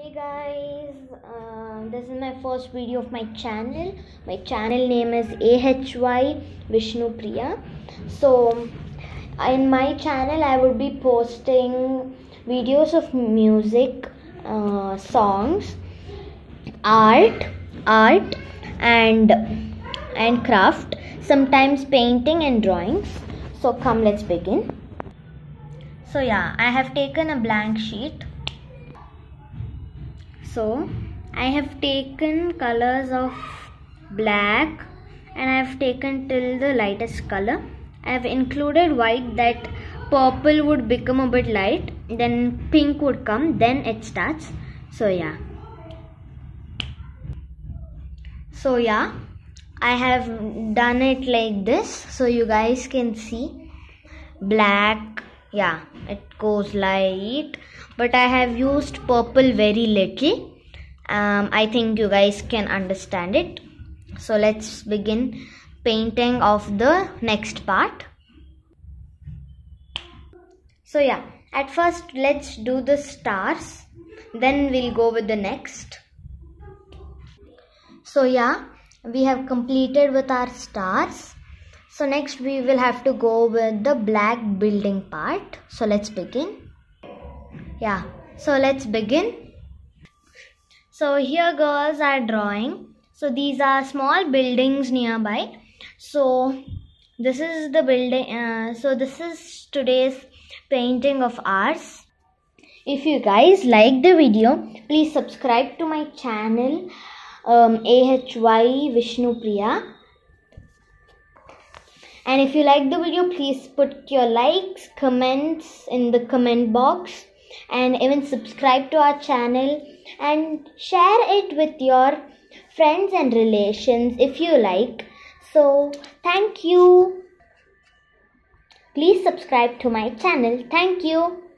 Hey guys, this is my first video of my channel. My channel name is AHY Vishnu Priya. So in my channel I would be posting videos of music, songs, art and craft, sometimes painting and drawings. So come, let's begin. So yeah, I have taken a blank sheet. So I have taken colors of black and I have taken till the lightest color. I have included white, that purple would become a bit light, then pink would come, then it starts. So yeah, I have done it like this so you guys can see. Black, yeah, it goes light, but I have used purple very little. I think you guys can understand it. So let's begin painting of the next part. So yeah, at first let's do the stars, then we'll go with the next. So yeah, we have completed with our stars. So next we will have to go with the black building part. So let's begin. Yeah, so let's begin. So here girls are drawing. So these are small buildings nearby. So this is the building. So this is today's painting of ours. If you guys like the video, please subscribe to my channel AHY Vishnu Priya. And if you like the video, please put your likes, comments in the comment box, and even subscribe to our channel and share it with your friends and relations if you like. So thank you. Please subscribe to my channel. Thank you.